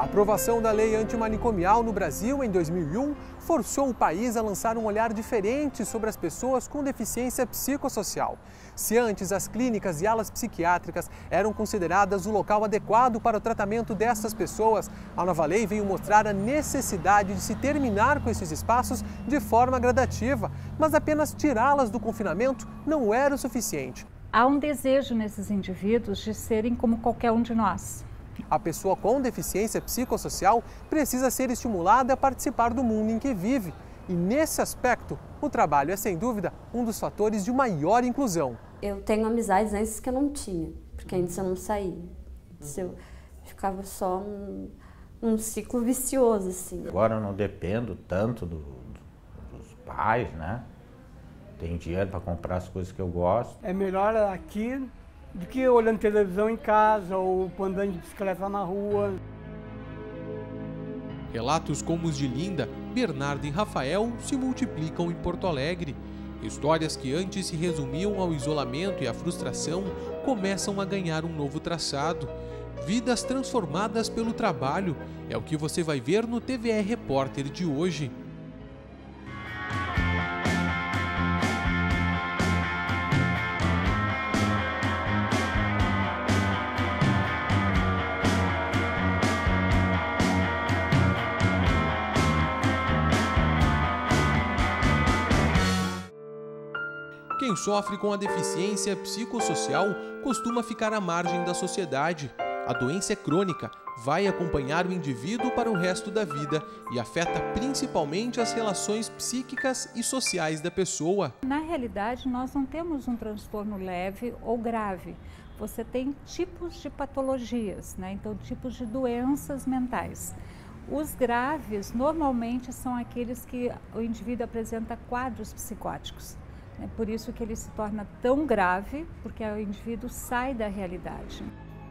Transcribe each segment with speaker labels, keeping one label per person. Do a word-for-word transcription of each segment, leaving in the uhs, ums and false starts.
Speaker 1: aprovação da lei antimanicomial no Brasil em dois mil e um forçou o país a lançar um olhar diferente sobre as pessoas com deficiência psicossocial. Se antes as clínicas e alas psiquiátricas eram consideradas o local adequado para o tratamento dessas pessoas, a nova lei veio mostrar a necessidade de se terminar com esses espaços de forma gradativa, mas apenas tirá-las do confinamento não era o suficiente.
Speaker 2: Há um desejo nesses indivíduos de serem como qualquer um de nós.
Speaker 1: A pessoa com deficiência psicossocial precisa ser estimulada a participar do mundo em que vive. E nesse aspecto, o trabalho é sem dúvida um dos fatores de maior inclusão.
Speaker 3: Eu tenho amizades antes que eu não tinha, porque antes eu não saía. Antes eu ficava só num, num ciclo vicioso, assim.
Speaker 4: Agora eu não dependo tanto do, dos pais, né? Tenho dinheiro para comprar as coisas que eu gosto.
Speaker 5: É melhor aqui do que olhando televisão em casa ou andando de bicicleta na rua.
Speaker 6: Relatos como os de Linda, Bernardo e Rafael se multiplicam em Porto Alegre. Histórias que antes se resumiam ao isolamento e à frustração começam a ganhar um novo traçado. Vidas transformadas pelo trabalho é o que você vai ver no T V E Repórter de hoje. Quem sofre com a deficiência psicossocial costuma ficar à margem da sociedade. A doença é crônica, vai acompanhar o indivíduo para o resto da vida e afeta principalmente as relações psíquicas e sociais da pessoa.
Speaker 2: Na realidade, nós não temos um transtorno leve ou grave. Você tem tipos de patologias, né? Então tipos de doenças mentais. Os graves normalmente são aqueles que o indivíduo apresenta quadros psicóticos. É por isso que ele se torna tão grave, porque o indivíduo sai da realidade.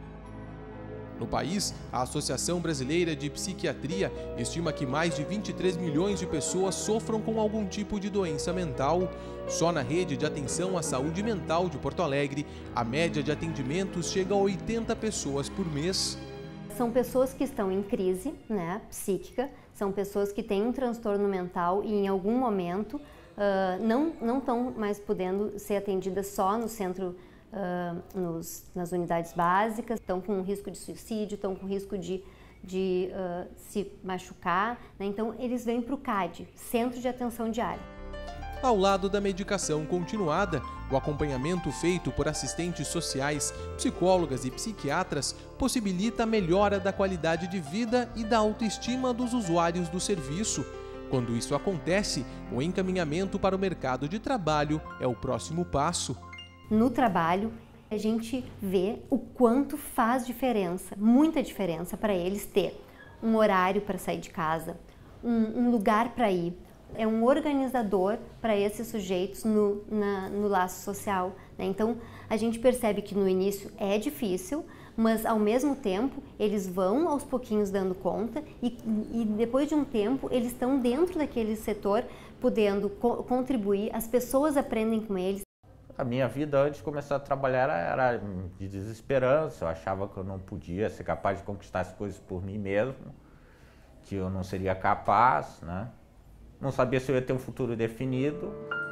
Speaker 6: No país, a Associação Brasileira de Psiquiatria estima que mais de vinte e três milhões de pessoas sofram com algum tipo de doença mental. Só na rede de atenção à saúde mental de Porto Alegre, a média de atendimentos chega a oitenta pessoas por mês.
Speaker 7: São pessoas que estão em crise, né, psíquica, são pessoas que têm um transtorno mental e em algum momento Uh, não não estão mais podendo ser atendidas só no centro, uh, nos, nas unidades básicas, estão com risco de suicídio, estão com risco de, de uh, se machucar, né? Então eles vêm para o C A D, Centro de Atenção Diária.
Speaker 6: Ao lado da medicação continuada, o acompanhamento feito por assistentes sociais, psicólogas e psiquiatras possibilita a melhora da qualidade de vida e da autoestima dos usuários do serviço. Quando isso acontece, o encaminhamento para o mercado de trabalho é o próximo passo.
Speaker 7: No trabalho, a gente vê o quanto faz diferença, muita diferença para eles ter um horário para sair de casa, um, um lugar para ir. É um organizador para esses sujeitos no, na, no laço social, né? Então, a gente percebe que no início é difícil, mas ao mesmo tempo eles vão aos pouquinhos dando conta e, e depois de um tempo eles estão dentro daquele setor podendo co contribuir, as pessoas aprendem com eles.
Speaker 4: A minha vida antes de começar a trabalhar era de desesperança, eu achava que eu não podia ser capaz de conquistar as coisas por mim mesmo, que eu não seria capaz, né? Não sabia se eu ia ter um futuro definido.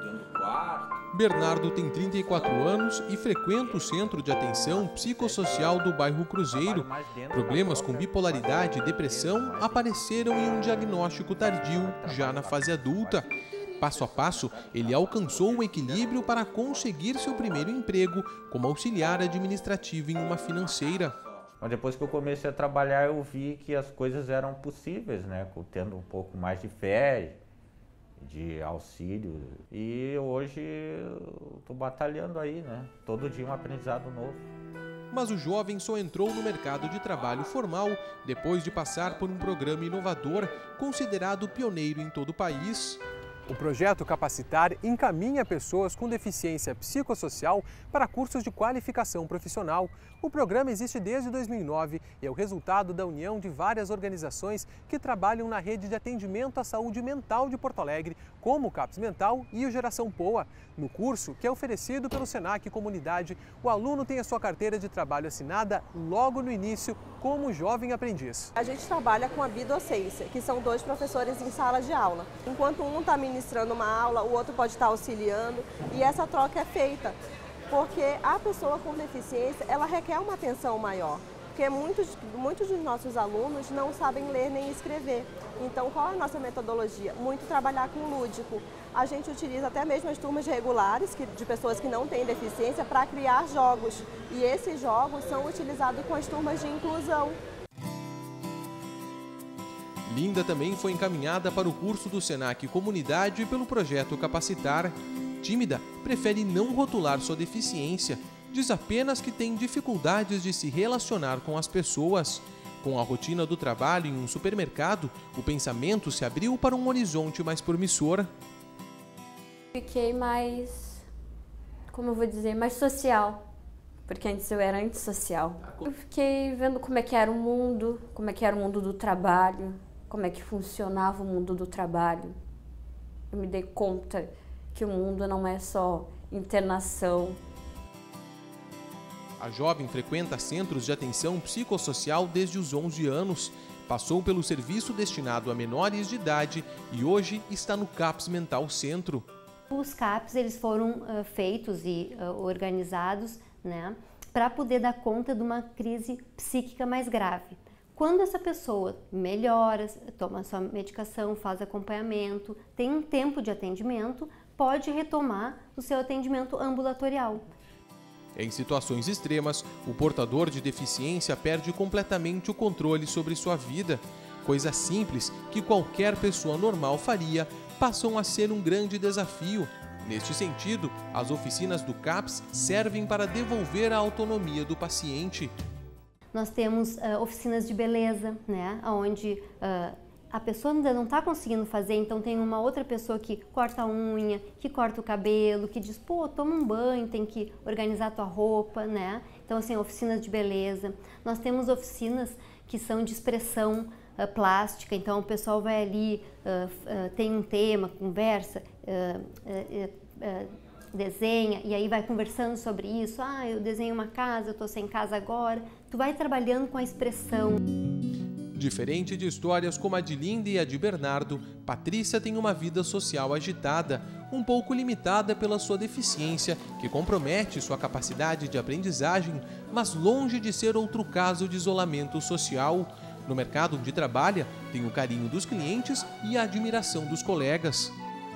Speaker 6: Bernardo tem trinta e quatro anos e frequenta o Centro de Atenção Psicossocial do bairro Cruzeiro. Problemas com bipolaridade e depressão apareceram em um diagnóstico tardio, já na fase adulta. Passo a passo, ele alcançou o equilíbrio para conseguir seu primeiro emprego como auxiliar administrativo em uma financeira.
Speaker 4: Mas depois que eu comecei a trabalhar, eu vi que as coisas eram possíveis, né? Tendo um pouco mais de fé, de auxílio. E hoje eu tô batalhando aí, né? Todo dia um aprendizado novo.
Speaker 6: Mas o jovem só entrou no mercado de trabalho formal depois de passar por um programa inovador, considerado pioneiro em todo o país.
Speaker 1: O projeto Capacitar encaminha pessoas com deficiência psicossocial para cursos de qualificação profissional. O programa existe desde dois mil e nove e é o resultado da união de várias organizações que trabalham na rede de atendimento à saúde mental de Porto Alegre, como o CAPS Mental e o Geração Poa. No curso, que é oferecido pelo Senac Comunidade, o aluno tem a sua carteira de trabalho assinada logo no início como jovem aprendiz.
Speaker 8: A gente trabalha com a bidocência, que são dois professores em sala de aula. Enquanto um está ministrando uma aula, o outro pode estar auxiliando, e essa troca é feita porque a pessoa com deficiência, ela requer uma atenção maior, porque muitos, muitos dos nossos alunos não sabem ler nem escrever. Então, qual é a nossa metodologia? Muito trabalhar com o lúdico. A gente utiliza até mesmo as turmas regulares que, de pessoas que não têm deficiência para criar jogos, e esses jogos são utilizados com as turmas de inclusão.
Speaker 6: Linda também foi encaminhada para o curso do Senac Comunidade pelo projeto Capacitar. Tímida, prefere não rotular sua deficiência, diz apenas que tem dificuldades de se relacionar com as pessoas. Com a rotina do trabalho em um supermercado, o pensamento se abriu para um horizonte mais promissor.
Speaker 3: Fiquei mais, como eu vou dizer, mais social, porque antes eu era antissocial. Eu fiquei vendo como é que era o mundo, como é que era o mundo do trabalho, como é que funcionava o mundo do trabalho. Eu me dei conta que o mundo não é só internação.
Speaker 6: A jovem frequenta centros de atenção psicossocial desde os onze anos, passou pelo serviço destinado a menores de idade e hoje está no CAPS Mental Centro.
Speaker 7: Os CAPs eles foram uh, feitos e uh, organizados, né, para poder dar conta de uma crise psíquica mais grave. Quando essa pessoa melhora, toma sua medicação, faz acompanhamento, tem um tempo de atendimento, pode retomar o seu atendimento ambulatorial.
Speaker 6: Em situações extremas, o portador de deficiência perde completamente o controle sobre sua vida. Coisas simples que qualquer pessoa normal faria passam a ser um grande desafio. Neste sentido, as oficinas do CAPS servem para devolver a autonomia do paciente.
Speaker 7: Nós temos uh, oficinas de beleza, né, onde uh, a pessoa ainda não está conseguindo fazer, então tem uma outra pessoa que corta a unha, que corta o cabelo, que diz, pô, toma um banho, tem que organizar a tua roupa, né? Então, assim, oficinas de beleza. Nós temos oficinas que são de expressão uh, plástica, então o pessoal vai ali, uh, uh, tem um tema, conversa, uh, uh, uh, desenha, e aí vai conversando sobre isso. Ah, eu desenho uma casa, eu estou sem casa agora. Tu vai trabalhando com a expressão.
Speaker 6: Diferente de histórias como a de Linda e a de Bernardo, Patrícia tem uma vida social agitada, um pouco limitada pela sua deficiência, que compromete sua capacidade de aprendizagem, mas longe de ser outro caso de isolamento social. No mercado onde trabalha, tem o carinho dos clientes e a admiração dos colegas.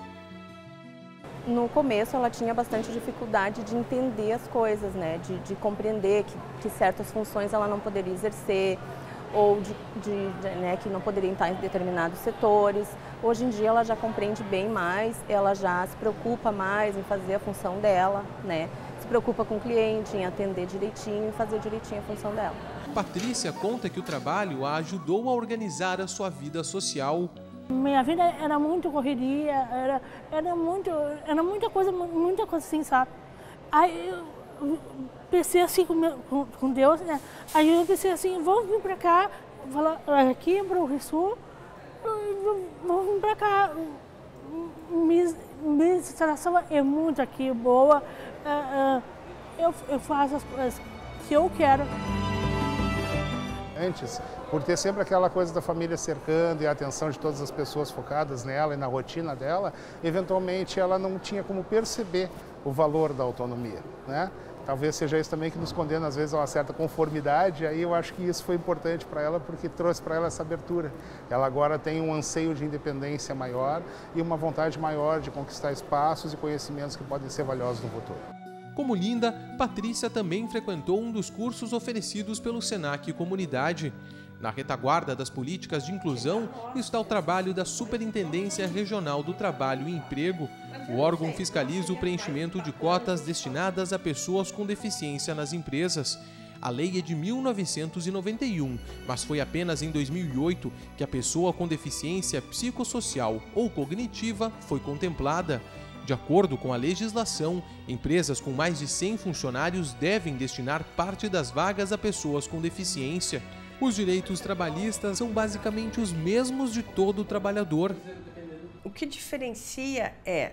Speaker 8: No começo ela tinha bastante dificuldade de entender as coisas, né? de, de compreender que, que certas funções ela não poderia exercer, ou de, de, de, né, que não poderia estar em determinados setores. Hoje em dia ela já compreende bem mais, ela já se preocupa mais em fazer a função dela, né? Se preocupa com o cliente, em atender direitinho e fazer direitinho a função dela.
Speaker 6: Patrícia conta que o trabalho a ajudou a organizar a sua vida social.
Speaker 9: Minha vida era muito correria, era, era, muito, era muita coisa, muita coisa assim, sabe? Aí eu pensei assim com, meu, com, com Deus, né? Aí eu pensei assim, vamos vir pra cá, falar aqui para o Rio Sul, vamos vir pra cá. Minha instalação é muito aqui, boa, eu, eu faço as coisas que eu quero.
Speaker 10: Antes, por ter sempre aquela coisa da família cercando e a atenção de todas as pessoas focadas nela e na rotina dela, eventualmente ela não tinha como perceber o valor da autonomia, né? Talvez seja isso também que nos condena às vezes a uma certa conformidade, aí eu acho que isso foi importante para ela porque trouxe para ela essa abertura. Ela agora tem um anseio de independência maior e uma vontade maior de conquistar espaços e conhecimentos que podem ser valiosos no futuro.
Speaker 6: Como Linda, Patrícia também frequentou um dos cursos oferecidos pelo Senac Comunidade. Na retaguarda das políticas de inclusão está o trabalho da Superintendência Regional do Trabalho e Emprego. O órgão fiscaliza o preenchimento de cotas destinadas a pessoas com deficiência nas empresas. A lei é de mil novecentos e noventa e um, mas foi apenas em dois mil e oito que a pessoa com deficiência psicossocial ou cognitiva foi contemplada. De acordo com a legislação, empresas com mais de cem funcionários devem destinar parte das vagas a pessoas com deficiência. Os direitos trabalhistas são basicamente os mesmos de todo trabalhador.
Speaker 11: O que diferencia é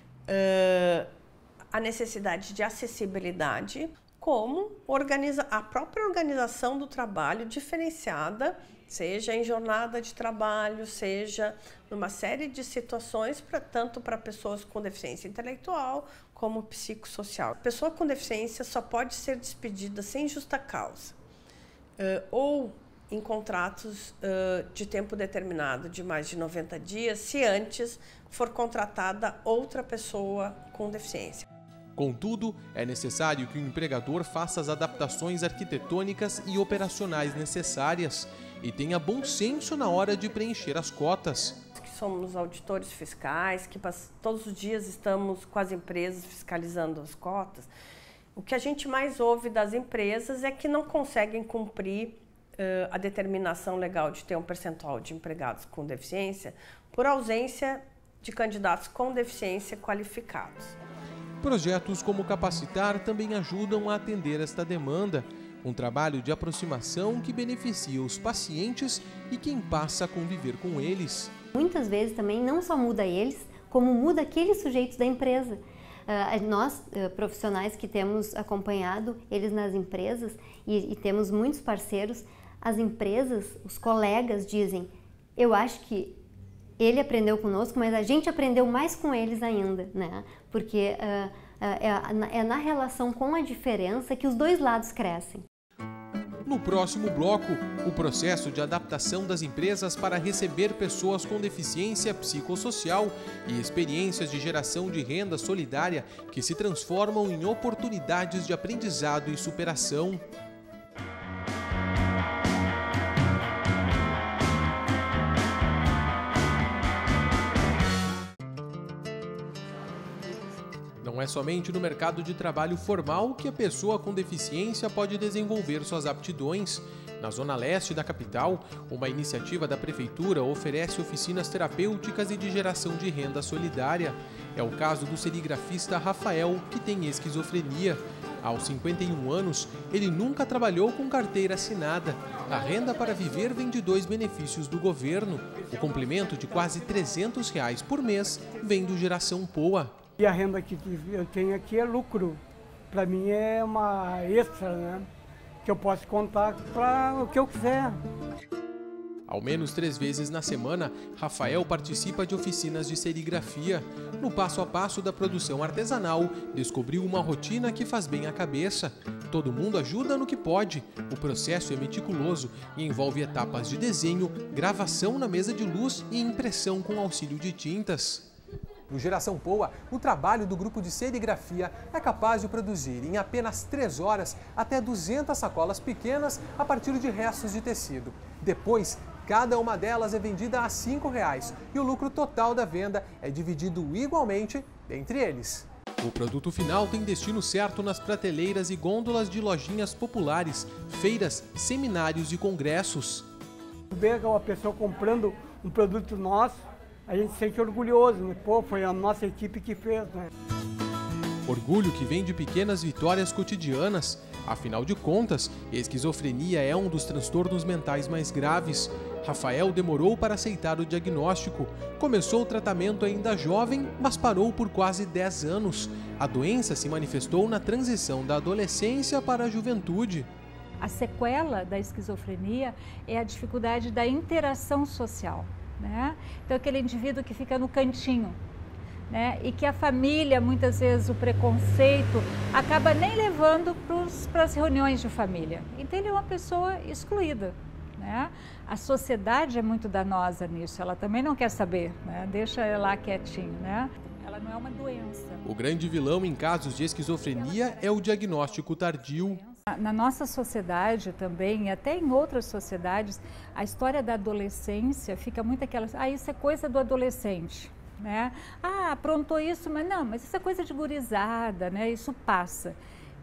Speaker 11: uh, a necessidade de acessibilidade, como organiza a própria organização do trabalho diferenciada, seja em jornada de trabalho, seja numa série de situações, pra, tanto para pessoas com deficiência intelectual como psicossocial. A pessoa com deficiência só pode ser despedida sem justa causa, uh, ou em contratos uh, de tempo determinado de mais de noventa dias, se antes for contratada outra pessoa com deficiência.
Speaker 6: Contudo, é necessário que o empregador faça as adaptações arquitetônicas e operacionais necessárias e tenha bom senso na hora de preencher as cotas.
Speaker 11: Que somos auditores fiscais, que todos os dias estamos com as empresas fiscalizando as cotas. O que a gente mais ouve das empresas é que não conseguem cumprir uh, a determinação legal de ter um percentual de empregados com deficiência por ausência de candidatos com deficiência qualificados.
Speaker 6: Projetos como Capacitar também ajudam a atender esta demanda, um trabalho de aproximação que beneficia os pacientes e quem passa a conviver com eles.
Speaker 7: Muitas vezes também não só muda eles, como muda aqueles sujeitos da empresa. Uh, nós, uh, profissionais que temos acompanhado eles nas empresas e, e temos muitos parceiros, as empresas, os colegas dizem, eu acho que ele aprendeu conosco, mas a gente aprendeu mais com eles ainda, né? Porque uh, uh, é, é na relação com a diferença que os dois lados crescem.
Speaker 6: No próximo bloco, o processo de adaptação das empresas para receber pessoas com deficiência psicossocial e experiências de geração de renda solidária que se transformam em oportunidades de aprendizado e superação. Não é somente no mercado de trabalho formal que a pessoa com deficiência pode desenvolver suas aptidões. Na zona leste da capital, uma iniciativa da prefeitura oferece oficinas terapêuticas e de geração de renda solidária. É o caso do serigrafista Rafael, que tem esquizofrenia. Aos cinquenta e um anos, ele nunca trabalhou com carteira assinada. A renda para viver vem de dois benefícios do governo. O complemento de quase trezentos reais por mês vem do Geração Poa.
Speaker 5: E a renda que eu tenho aqui é lucro. Para mim é uma extra, né? Que eu posso contar para o que eu quiser.
Speaker 6: Ao menos três vezes na semana, Rafael participa de oficinas de serigrafia. No passo a passo da produção artesanal, descobriu uma rotina que faz bem à cabeça. Todo mundo ajuda no que pode. O processo é meticuloso e envolve etapas de desenho, gravação na mesa de luz e impressão com auxílio de tintas.
Speaker 1: No Geração Poa, o trabalho do grupo de serigrafia é capaz de produzir em apenas três horas até duzentas sacolas pequenas a partir de restos de tecido. Depois, cada uma delas é vendida a cinco reais e o lucro total da venda é dividido igualmente entre eles.
Speaker 6: O produto final tem destino certo nas prateleiras e gôndolas de lojinhas populares, feiras, seminários e congressos.
Speaker 5: Ver uma pessoa comprando um produto nosso, a gente se sente orgulhoso, né? Pô, foi a nossa equipe que fez, né?
Speaker 6: Orgulho que vem de pequenas vitórias cotidianas. Afinal de contas, a esquizofrenia é um dos transtornos mentais mais graves. Rafael demorou para aceitar o diagnóstico. Começou o tratamento ainda jovem, mas parou por quase dez anos. A doença se manifestou na transição da adolescência para a juventude.
Speaker 2: A sequela da esquizofrenia é a dificuldade da interação social, né? Então, aquele indivíduo que fica no cantinho, né? E que a família, muitas vezes, o preconceito, acaba nem levando para as reuniões de família. Então, ele é uma pessoa excluída, né? A sociedade é muito danosa nisso, ela também não quer saber, né? Deixa ela lá quietinho, né? Ela não é uma doença.
Speaker 6: O grande vilão em casos de esquizofrenia é o diagnóstico tardio.
Speaker 2: Na nossa sociedade também, e até em outras sociedades, a história da adolescência fica muito aquela, ah, isso é coisa do adolescente, né? Ah, aprontou isso, mas não, mas isso é coisa de gurizada, né? Isso passa.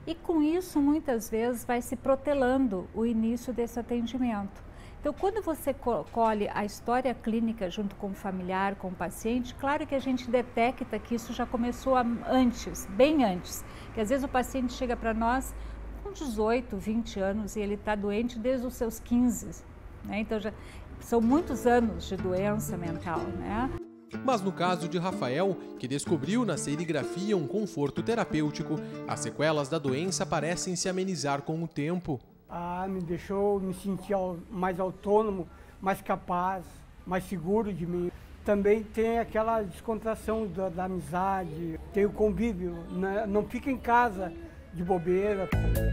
Speaker 2: E com isso, muitas vezes, vai se protelando o início desse atendimento. Então, quando você colhe a história clínica junto com o familiar, com o paciente, claro que a gente detecta que isso já começou antes, bem antes. Que às vezes o paciente chega para nós com dezoito, vinte anos e ele está doente desde os seus quinze, né? Então, já são muitos anos de doença mental, né?
Speaker 6: Mas no caso de Rafael, que descobriu na serigrafia um conforto terapêutico, as sequelas da doença parecem se amenizar com o tempo.
Speaker 5: Ah, me deixou me sentir mais autônomo, mais capaz, mais seguro de mim. Também tem aquela descontração da, da amizade, tem o convívio, né? Não fica em casa de bobeira.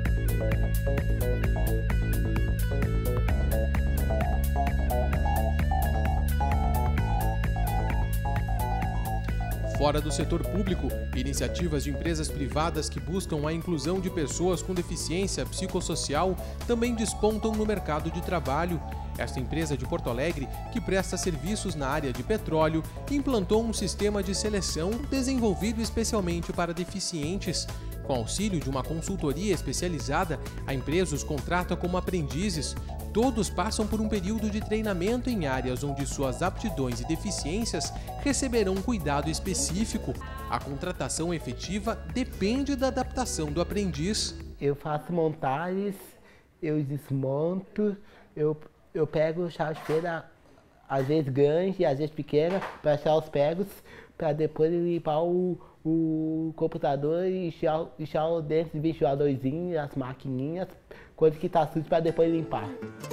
Speaker 6: Fora do setor público, iniciativas de empresas privadas que buscam a inclusão de pessoas com deficiência psicossocial também despontam no mercado de trabalho. Esta empresa de Porto Alegre, que presta serviços na área de petróleo, implantou um sistema de seleção desenvolvido especialmente para deficientes. Com auxílio de uma consultoria especializada, a empresa os contrata como aprendizes. Todos passam por um período de treinamento em áreas onde suas aptidões e deficiências receberão um cuidado específico. A contratação efetiva depende da adaptação do aprendiz.
Speaker 12: Eu faço montagens, eu desmonto, eu, eu pego chave-feira, às vezes grande, às vezes pequena, para achar os pregos, para depois limpar o, o computador e deixar dentro do ventiladorzinho, as maquininhas, coisa que está suja para depois limpar.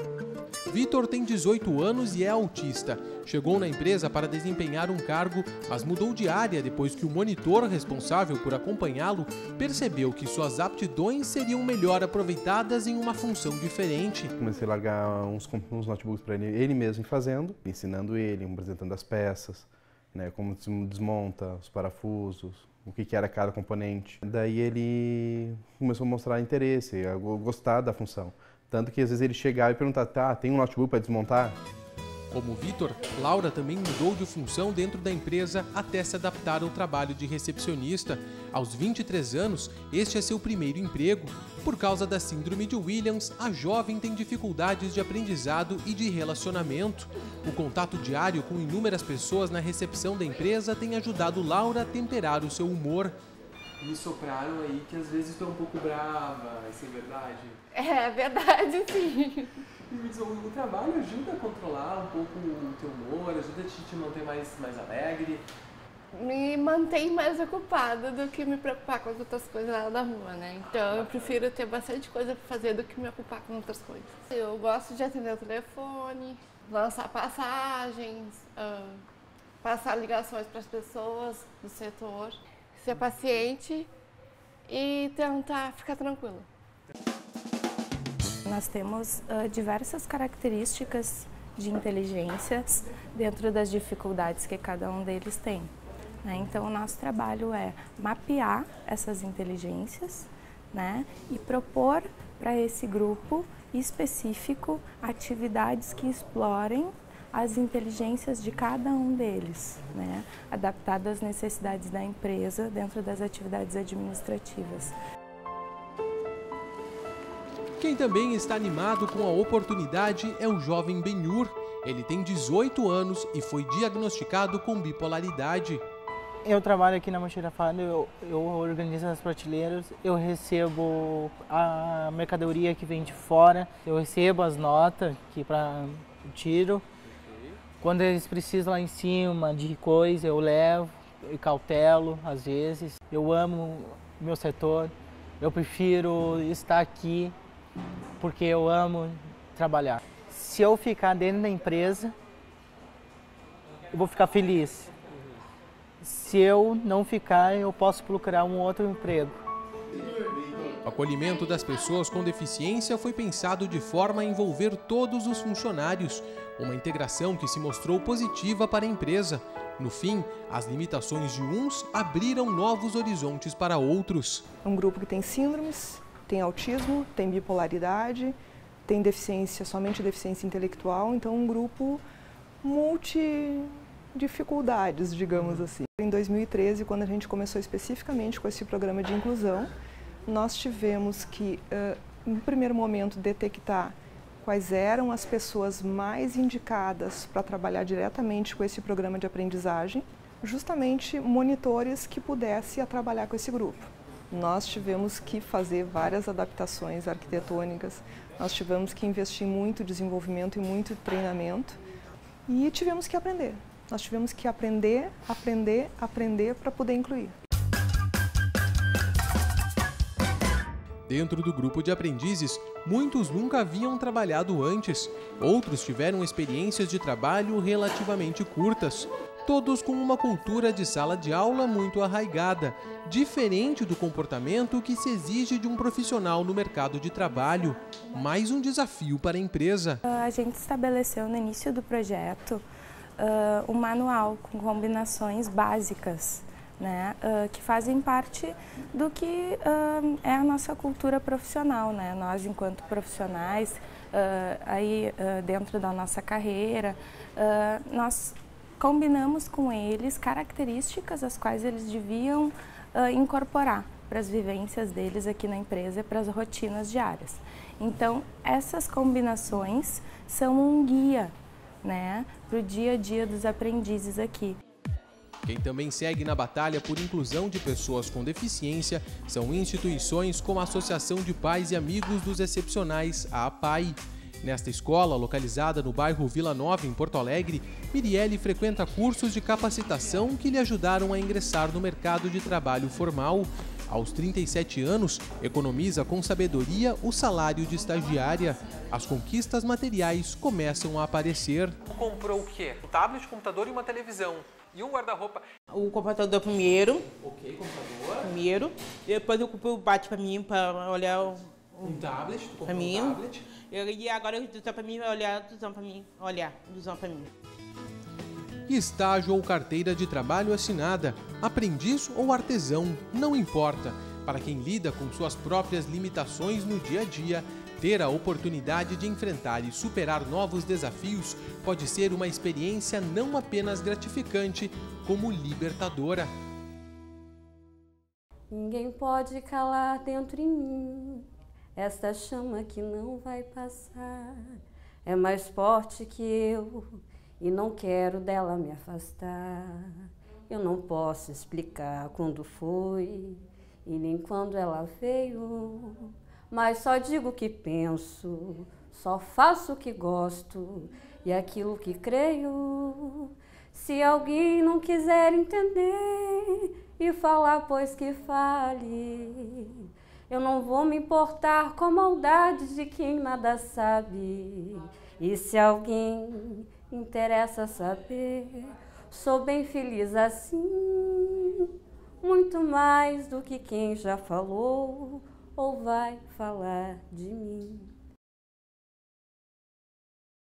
Speaker 6: Vitor tem dezoito anos e é autista. Chegou na empresa para desempenhar um cargo, mas mudou de área depois que o monitor responsável por acompanhá-lo percebeu que suas aptidões seriam melhor aproveitadas em uma função diferente.
Speaker 13: Comecei a largar uns, uns notebooks para ele, ele mesmo fazendo, ensinando ele, apresentando as peças, né, como se desmonta, os parafusos, o que, que era cada componente. Daí ele começou a mostrar interesse, a gostar da função. Tanto que às vezes ele chegava e perguntava, tá, tem um notebook para desmontar?
Speaker 6: Como Vitor, Laura também mudou de função dentro da empresa até se adaptar ao trabalho de recepcionista. Aos vinte e três anos, este é seu primeiro emprego. Por causa da síndrome de Williams, a jovem tem dificuldades de aprendizado e de relacionamento. O contato diário com inúmeras pessoas na recepção da empresa tem ajudado Laura a temperar o seu humor.
Speaker 1: Me sopraram aí que às vezes estou um pouco brava, isso é verdade?
Speaker 14: É verdade, sim.
Speaker 1: O trabalho ajuda a controlar um pouco o teu humor, ajuda a te, te manter mais, mais alegre?
Speaker 14: Me mantém mais ocupada do que me preocupar com as outras coisas lá da rua, né? Então eu prefiro ter bastante coisa para fazer do que me ocupar com outras coisas. Eu gosto de atender o telefone, lançar passagens, uh, passar ligações para as pessoas do setor, ser paciente e tentar ficar tranquila.
Speaker 15: Nós temos uh, diversas características de inteligências dentro das dificuldades que cada um deles tem, né? Então, o nosso trabalho é mapear essas inteligências, né, e propor para esse grupo específico atividades que explorem as inteligências de cada um deles, né, adaptado às necessidades da empresa dentro das atividades administrativas.
Speaker 6: Quem também está animado com a oportunidade é o jovem Benhur. Ele tem dezoito anos e foi diagnosticado com bipolaridade.
Speaker 16: Eu trabalho aqui na Mochila Fado, eu, eu organizo as prateleiras, eu recebo a mercadoria que vem de fora, eu recebo as notas que para tiro. Quando eles precisam lá em cima de coisa, eu levo, eu cautelo às vezes. Eu amo o meu setor, eu prefiro estar aqui porque eu amo trabalhar. Se eu ficar dentro da empresa, eu vou ficar feliz. Se eu não ficar, eu posso procurar um outro emprego.
Speaker 6: O acolhimento das pessoas com deficiência foi pensado de forma a envolver todos os funcionários, uma integração que se mostrou positiva para a empresa. No fim, as limitações de uns abriram novos horizontes para outros.
Speaker 17: Um grupo que tem síndromes, tem autismo, tem bipolaridade, tem deficiência, somente deficiência intelectual, então um grupo multi-dificuldades, digamos assim. Em dois mil e treze, quando a gente começou especificamente com esse programa de inclusão, nós tivemos que, uh, no primeiro momento, detectar quais eram as pessoas mais indicadas para trabalhar diretamente com esse programa de aprendizagem, justamente monitores que pudessem trabalhar com esse grupo. Nós tivemos que fazer várias adaptações arquitetônicas, nós tivemos que investir muito em desenvolvimento e muito treinamento e tivemos que aprender. Nós tivemos que aprender, aprender, aprender para poder incluir.
Speaker 6: Dentro do grupo de aprendizes, muitos nunca haviam trabalhado antes, outros tiveram experiências de trabalho relativamente curtas, todos com uma cultura de sala de aula muito arraigada, diferente do comportamento que se exige de um profissional no mercado de trabalho. Mais um desafio para a empresa.
Speaker 15: A gente estabeleceu no início do projeto uh, um manual com combinações básicas, né, uh, que fazem parte do que uh, é a nossa cultura profissional, né? Nós, enquanto profissionais, uh, aí uh, dentro da nossa carreira, uh, nós combinamos com eles características as quais eles deviam uh, incorporar para as vivências deles aqui na empresa e para as rotinas diárias. Então, essas combinações são um guia, né, para o dia a dia dos aprendizes aqui.
Speaker 6: Quem também segue na batalha por inclusão de pessoas com deficiência são instituições como a Associação de Pais e Amigos dos Excepcionais, a APAE. Nesta escola, localizada no bairro Vila Nova, em Porto Alegre, Mirielle frequenta cursos de capacitação que lhe ajudaram a ingressar no mercado de trabalho formal. Aos trinta e sete anos, economiza com sabedoria o salário de estagiária. As conquistas materiais começam a aparecer.
Speaker 1: Comprou o quê? Um tablet, um computador e uma televisão. E um guarda-roupa?
Speaker 18: O computador primeiro.
Speaker 1: Ok, computador.
Speaker 18: Primeiro. Depois eu comprei o bate para mim, para olhar o...
Speaker 1: Um tablet, tu comprou
Speaker 18: pra mim.
Speaker 1: um tablet.
Speaker 18: E agora eu estou para mim, olhar, estou para mim, olhar, estou para mim.
Speaker 6: Estágio ou carteira de trabalho assinada, aprendiz ou artesão, não importa. Para quem lida com suas próprias limitações no dia a dia, ter a oportunidade de enfrentar e superar novos desafios pode ser uma experiência não apenas gratificante, como libertadora.
Speaker 3: Ninguém pode calar dentro em mim esta chama que não vai passar. É mais forte que eu e não quero dela me afastar. Eu não posso explicar quando foi e nem quando ela veio, mas só digo o que penso, só faço o que gosto e aquilo que creio. Se alguém não quiser entender e falar, pois que fale. Eu não vou me importar com a maldade de quem nada sabe. E se alguém interessa saber, sou bem feliz assim, muito mais do que quem já falou ou vai falar de mim.